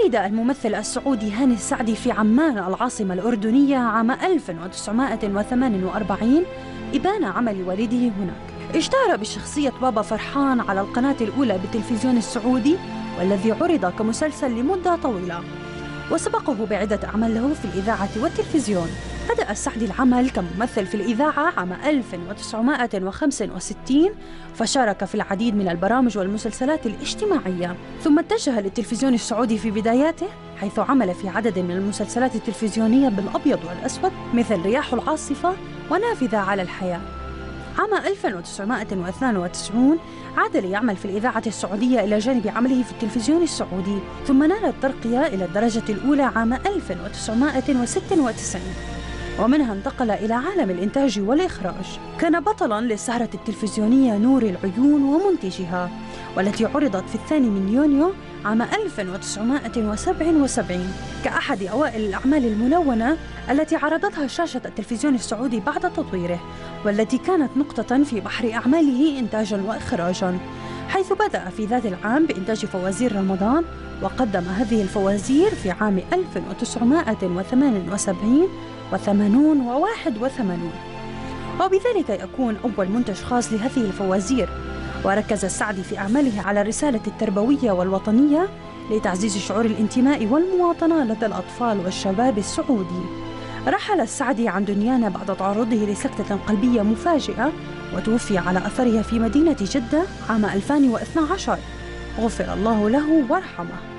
ولد الممثل السعودي هاني السعدي في عمان العاصمة الأردنية عام 1948 إبان عمل والده هناك. اشتهر بشخصية بابا فرحان على القناة الأولى بالتلفزيون السعودي، والذي عرض كمسلسل لمدة طويلة، وسبقه بعدة أعمال له في الإذاعة والتلفزيون. بدأ السعدي العمل كممثل في الإذاعة عام 1965، فشارك في العديد من البرامج والمسلسلات الاجتماعية، ثم اتجه للتلفزيون السعودي في بداياته، حيث عمل في عدد من المسلسلات التلفزيونية بالأبيض والأسود مثل رياح العاصفة ونافذة على الحياة. عام 1992 عاد ليعمل في الإذاعة السعودية إلى جانب عمله في التلفزيون السعودي، ثم نال الترقية إلى الدرجة الأولى عام 1996، ومنها انتقل إلى عالم الإنتاج والإخراج. كان بطلاً للسهرة التلفزيونية نور العيون ومنتجها، والتي عرضت في 2 يونيو عام 1977 كأحد أوائل الأعمال الملونة التي عرضتها شاشة التلفزيون السعودي بعد تطويره، والتي كانت نقطة في بحر أعماله إنتاجاً وإخراجاً، حيث بدأ في ذات العام بإنتاج فوازير رمضان، وقدم هذه الفوازير في عام 1978 و80 و81، وبذلك يكون أول منتج خاص لهذه الفوازير. وركز السعدي في أعماله على الرسالة التربوية والوطنية لتعزيز شعور الانتماء والمواطنة لدى الأطفال والشباب السعودي. رحل السعدي عن دنيانا بعد تعرضه لسكتة قلبية مفاجئة، وتوفي على أثرها في مدينة جدة عام 2012. غفر الله له وارحمه.